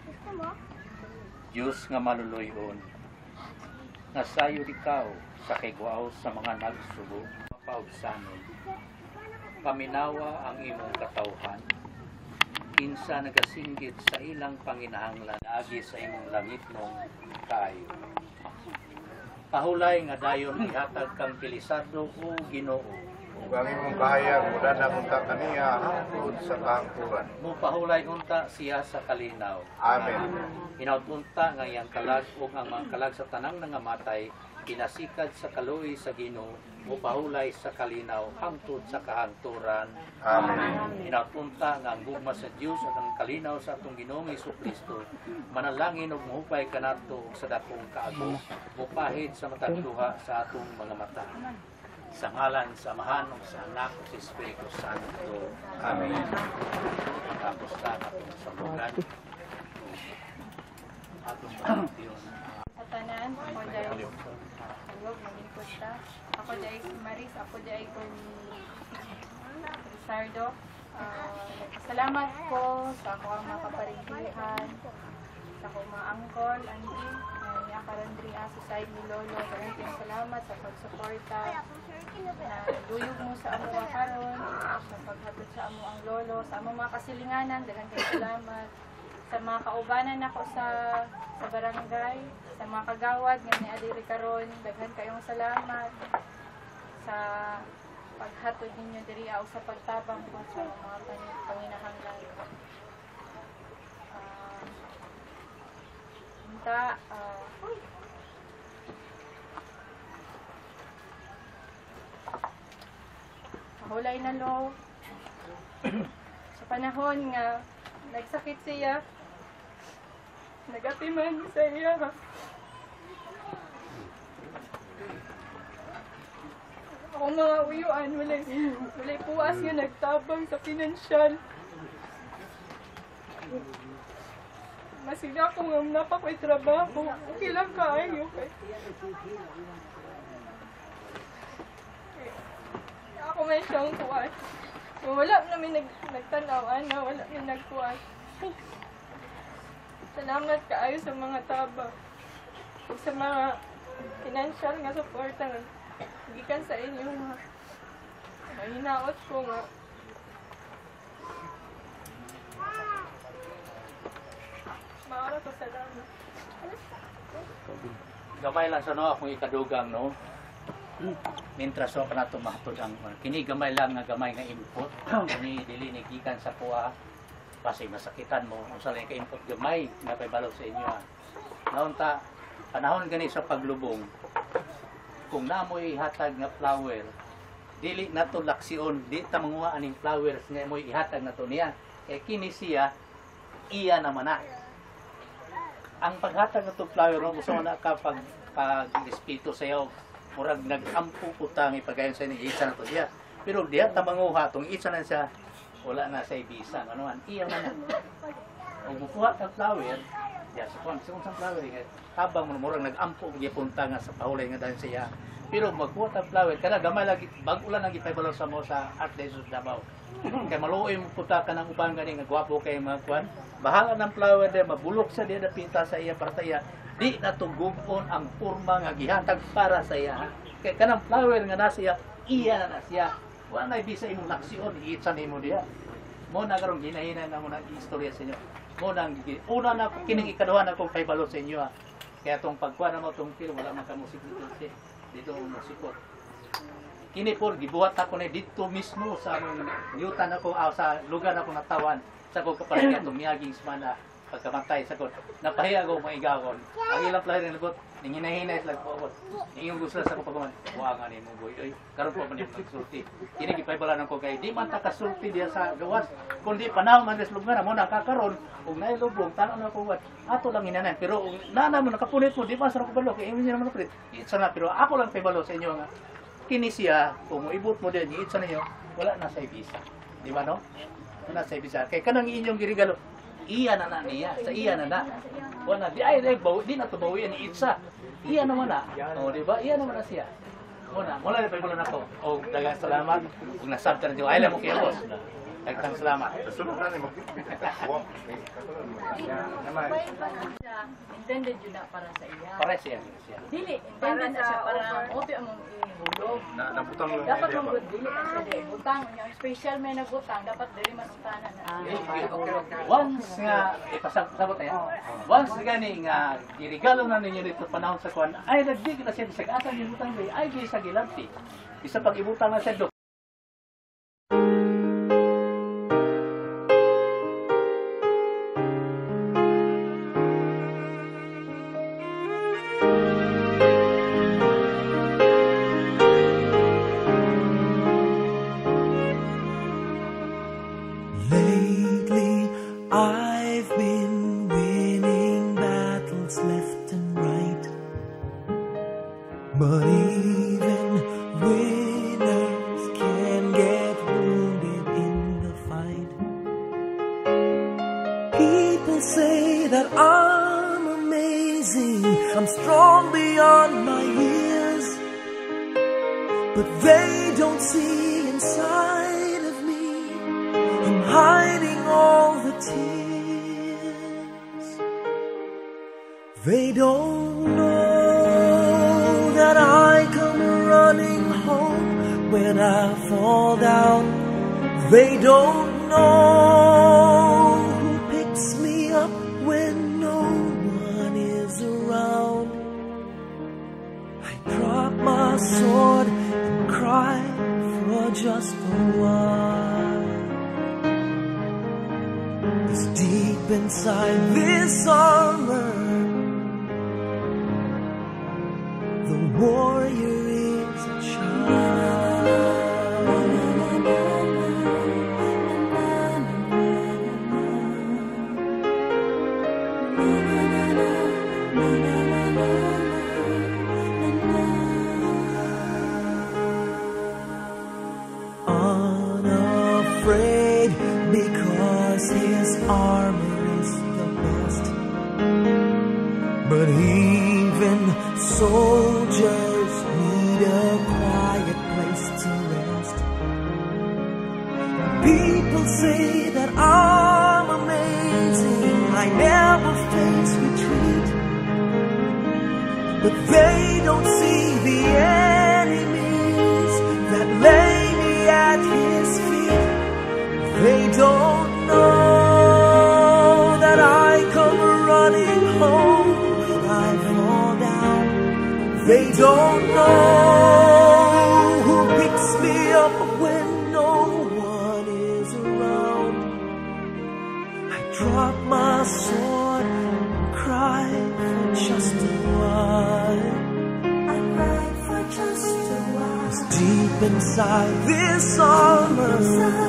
Diyos nga maluluyon, nga sayo ikaw sa kigwaw sa mga nagsubo, mapaugsanon. Paminawa ang imong katawhan, kinsa nagasinggit sa ilang panginahanglan, agi sa imong langit nung kaayo. Pahulay nga dayon ihatag kang pilisardo o Ginoo. Ug ang imong kahayag mula na unta kaniya hangtod sa kahangturan. Mupahulay unta siya sa kalinaw. Amen. Inaunta nga iyang kalag o ang mga kalag sa tanang nangamatay, pinasikad sa kaluoy sa Ginoo, mupahulay sa kalinaw hangtod sa kahangturan. Amen. Inaunta nga ang gugma sa Dios at ang kalinaw sa atong Ginoong Hesukristo, manalangin og mahupay kanato sa dakong kaagos, mupahid sa matag duha sa atong mga mata. Sa ngalan sa Amahan ug sa Anak ug sa Espiritu Santo. Amen. Tapos sa atong sambugan. Atong Diyos. Sa tanan, ako dahil huwag malingkod ta. Ako dahil si Maris, ako dahil ko ni Rizardo. Uh, Salamat ko sa ako ang mga kaparindihan, sa ako mga angkol, auntie, uh, niya karandria sa side ni Lolo. Maraming salamat sa pagsuporta na duyog mo sa amo ang karon, sa paghatod sa amo ang Lolo, sa amo mga kasilinganan, daghang kayong salamat. Sa mga kaubanan ako sa sa barangay, sa mga kagawad nga ni Adiri karon, daghan kayong salamat sa paghatod ninyo diri aw sa pagtabang ko sa mga pang- panginahanglan. Uh, Unta, uh, mahulay na lo. Sa panahon nga nagsakit siya, nagatiman sa iya. Ako mga uyuan, walay, walay puwas nga nagtabang sa pinansyal. Masila ko nga napakoy trabaho. Okay lang kaayo. Okay. Ako may siyang kuwan. Wala namin nag, nagtanaw, ana, wala namin nagkuwan. Salamat kaayo sa mga taba. Ug sa mga financial nga suporta nga gikan sa inyo nga. Mahinaot ko nga. Maara ko salamat. Gamay lang sa no akong ikadugang no. Mintras so kana to mahatod ang kini gamay lang nga gamay nga input. Kini dili ni gikan sa kuha. Kasi masakitan mo usa lang ka input gamay nga paybalog sa inyo. Naon ta panahon gani sa paglubong. Kung namoy hatag nga flower, dili nato laksyon, di ta manguha aning flowers nga moy ihatag nato niya. Kay kini siya iya naman na. Ang paghatag nato flower no usa na ka pag pag espiritu sayo murag nag-ampo utang ipagayon sa ni isa nato siya. Pero diha ta manguha tong isa na siya wala na sa ibisa ano man iya man. Kung bukuha ta flower, diha sa kon sa flower nga tabang mo murag nag-ampo gipunta nga sa pahulay nga dayon siya. Pero magkuha ta flower kada gamay lagi bag-o lang lagi paybalo sa mo sa Art Jesus Davao. Kay maluoy mo puta ka ng ubang gani nga gwapo kay mga kwan. Bahala ng flower de mabulok sa diya pinta sa iya para sa iya. Di natugubon ang porma nga gihatag para sa iya. Kay kanang flower nga nasa iya, iya na siya. Wala na bisa imong laksyon, iitsa nimo diha. Mo na karon ginahinan na mo na istorya sa inyo. Mo nang una na kining ikaduha na kong paybalo sa inyo. Ha. Kaya tong pagkuha na mo tong film wala man ka musik dito dito musikot. Kini po gibuhat ako na dito mismo sa among yutan ako ah, sa lugar ako natawan sa ko kapalit atong miyaging semana pagkamantay sa ko napahiya ko maigagon ang ilang player ni labot ning hinahinay lag po ingong gusto sa ko pagman buangan ni mo boy ay karon po man nagsulti kini gipaybalan ko kay di man ta kasulti diya sa gawas kundi panahon man des lugar mo nakakaron ug nay lubong tan na ko wat ato lang hinanan pero nana mo nakapunit mo di pa sa ko balo kay inyo naman prit isa na pero ako lang paybalo sa inyo nga kini siya kung ibut mo din itsa ninyo wala na sa ibisa di ba no wala sa ibisa kay kanang inyong girigalo iya na na niya sa iya na na wala di ay di, bawi, di na to bawian ni itsa iya naman na o di ba iya naman na siya Muna, mula na pagbulan ako. O, dagang salamat. Kung nasabta na Diyo, ay lang mo kayo, boss. Dagang salamat. Sunod na ni mo. Intended yun na para sa iya. Para siya. siya. Dili, intended na siya para opi ang mong ihulog. Na nabutang lang Dapat niya mong ba? good, dili na siya di. Butang, yung special may nagbutang, dapat dili masutanan na. Once nga, ipasabot na yan. Once nga ni nga, irigalo na ninyo dito panahon sa kuwan, ay nagdig na siya, sa asan yung butang doy, ay di sa gilanti. Isa pag ibutang na siya do. Lately, I've been winning battles left and right. But even winners can get wounded in the fight. People say that I'm amazing, I'm strong beyond my years. But they don't see inside of me, I'm hiding all the tears. They don't know that I come running home when I fall down. They don't know who picks me up when no one is around. I drop my sword and cry for just a while. Deep inside this armor, the warrior is a unafraid because his armor is the best. But even soldiers need a quiet place to rest. People say that I'm amazing, I never face retreat. But they don't see the enemies that lay me at his feet. They don't know that I come running home when I fall down. They don't know who picks me up when no one is around. I drop my sword and cry for just a while. I cry for just a while. 'Cause deep inside this armor,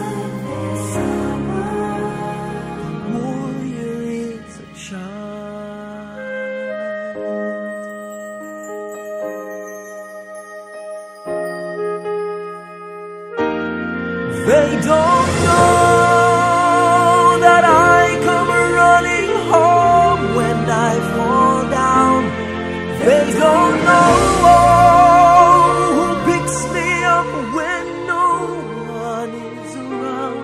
they don't know that I come running home when I fall down. They don't know who picks me up when no one is around.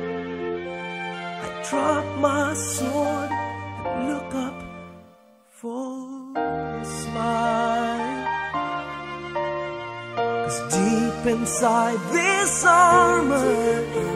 I drop my sword and look up for a smile. 'Cause deep inside this armor,